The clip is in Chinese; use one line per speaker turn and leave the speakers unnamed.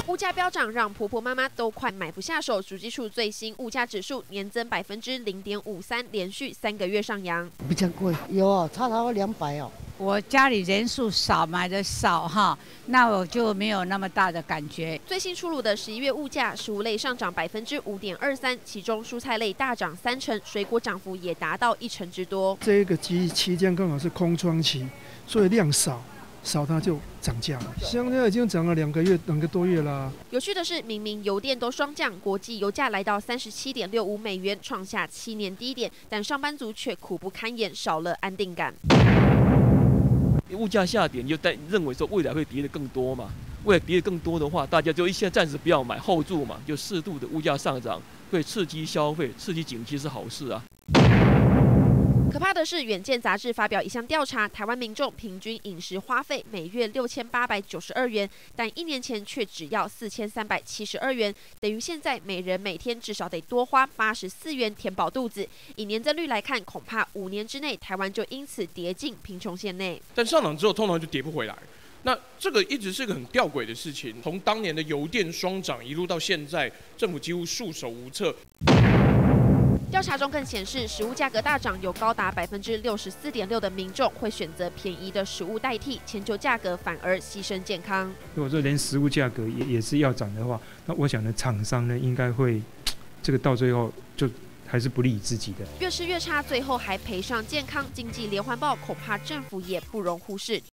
物价飙涨，让婆婆妈妈都快买不下手。主计处最新物价指数年增0.53%，连续3个月上扬。
比较贵，有哦，差到200哦。
我家里人数少，买的少哈，那我就没有那么大的感觉。
最新出炉的11月物价，食物类上涨5.23%，其中蔬菜类大涨30%，水果涨幅也达到1成之多。
这个期间刚好是空窗期，所以量少它就涨价了。香蕉已经涨了2个多月啦。
有趣的是，明明油电都双降，国际油价来到37.65美元，创下7年低点，但上班族却苦不堪言，少了安定感。
物价下跌，你就认为说未来会跌得更多嘛？未来跌得更多的话，大家就现在暂时不要买，后住嘛，就适度的物价上涨，会刺激消费、刺激景气是好事啊。
可怕的是，《远见》杂志发表一项调查，台湾民众平均饮食花费每月6892元，但1年前却只要4372元，等于现在每人每天至少得多花84元填饱肚子。以年增率来看，恐怕5年之内，台湾就因此跌进贫穷线内。
但上涨之后，通常就跌不回来。那这个一直是个很吊诡的事情，从当年的油电双涨一路到现在，政府几乎束手无策。
调查中更显示，食物价格大涨，有高达64.6%的民众会选择便宜的食物代替，迁就价格反而牺牲健康。
如果说连食物价格也是要涨的话，那我想呢，厂商呢应该会这个到最后就还是不利于自己的。
越吃越差，最后还赔上健康经济连环爆，恐怕政府也不容忽视。